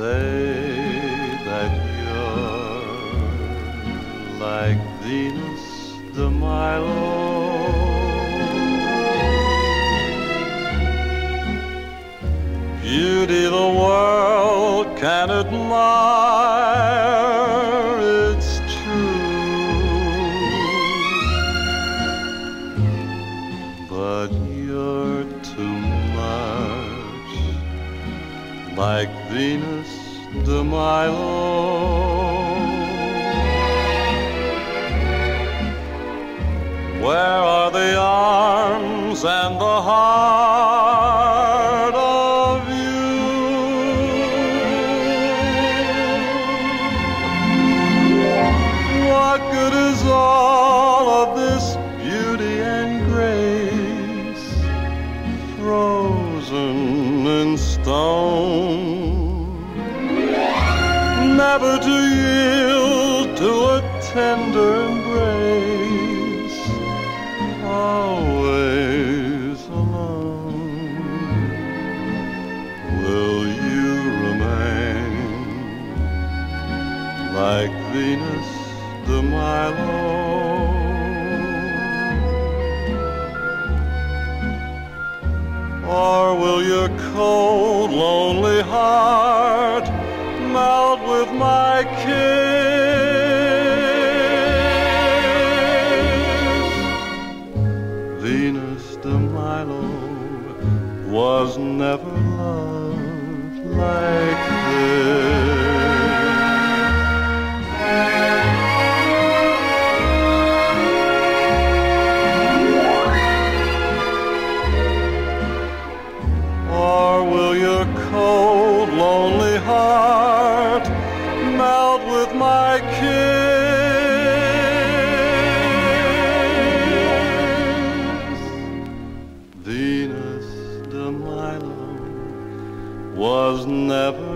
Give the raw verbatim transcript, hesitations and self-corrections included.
say that you're like Venus de Milo. Beauty the world can admire, it's true, but you're too much like Venus de Milo. Where are the arms and the heart of you? What good is all of this beauty and grace, frozen in stone, never to yield to a tender embrace, always alone? Will you remain like Venus de Milo? Or will your cold, lonely heart melt with my kiss? Venus de Milo was never loved like this. Or will your cold, lonely heart melt with my kiss? Venus de Milo was never